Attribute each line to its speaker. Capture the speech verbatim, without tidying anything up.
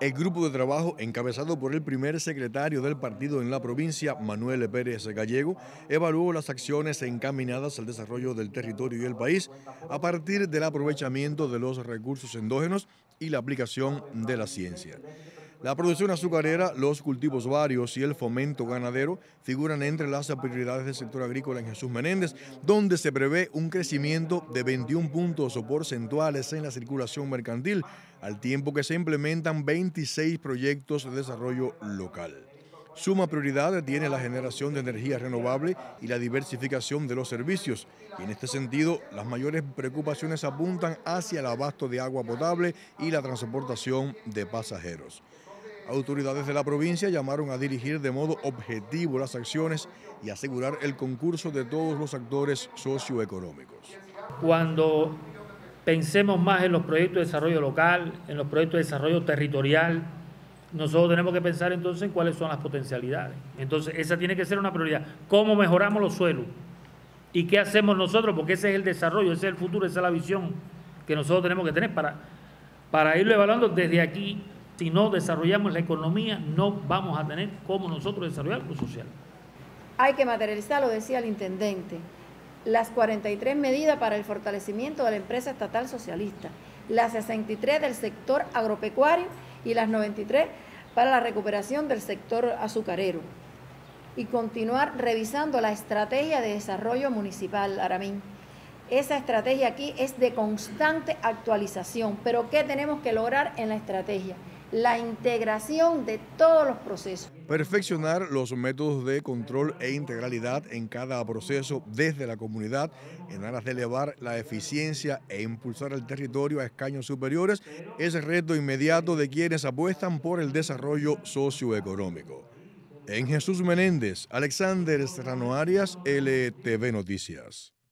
Speaker 1: El grupo de trabajo, encabezado por el primer secretario del partido en la provincia, Manuel Pérez Gallego, evaluó las acciones encaminadas al desarrollo del territorio y el país a partir del aprovechamiento de los recursos endógenos y la aplicación de la ciencia. La producción azucarera, los cultivos varios y el fomento ganadero figuran entre las prioridades del sector agrícola en Jesús Menéndez, donde se prevé un crecimiento de veintiún puntos porcentuales en la circulación mercantil, al tiempo que se implementan veintiséis proyectos de desarrollo local. Suma prioridad tiene la generación de energía renovable y la diversificación de los servicios. Y en este sentido, las mayores preocupaciones apuntan hacia el abasto de agua potable y la transportación de pasajeros. Autoridades de la provincia llamaron a dirigir de modo objetivo las acciones y asegurar el concurso de todos los actores socioeconómicos.
Speaker 2: Cuando pensemos más en los proyectos de desarrollo local, en los proyectos de desarrollo territorial, nosotros tenemos que pensar entonces en cuáles son las potencialidades. Entonces, esa tiene que ser una prioridad. ¿Cómo mejoramos los suelos? ¿Y qué hacemos nosotros? Porque ese es el desarrollo, ese es el futuro, esa es la visión que nosotros tenemos que tener para, para irlo evaluando desde aquí. Si no desarrollamos la economía, no vamos a tener cómo nosotros desarrollar lo social.
Speaker 3: Hay que materializar, lo decía el intendente, las cuarenta y tres medidas para el fortalecimiento de la empresa estatal socialista, las sesenta y tres del sector agropecuario y las noventa y tres para la recuperación del sector azucarero. Y continuar revisando la estrategia de desarrollo municipal, Aramín. Esa estrategia aquí es de constante actualización, pero ¿qué tenemos que lograr en la estrategia? La integración de todos los procesos.
Speaker 1: Perfeccionar los métodos de control e integralidad en cada proceso desde la comunidad en aras de elevar la eficiencia e impulsar el territorio a escaños superiores es el reto inmediato de quienes apuestan por el desarrollo socioeconómico. En Jesús Menéndez, Alexander Serrano Arias, L T V Noticias.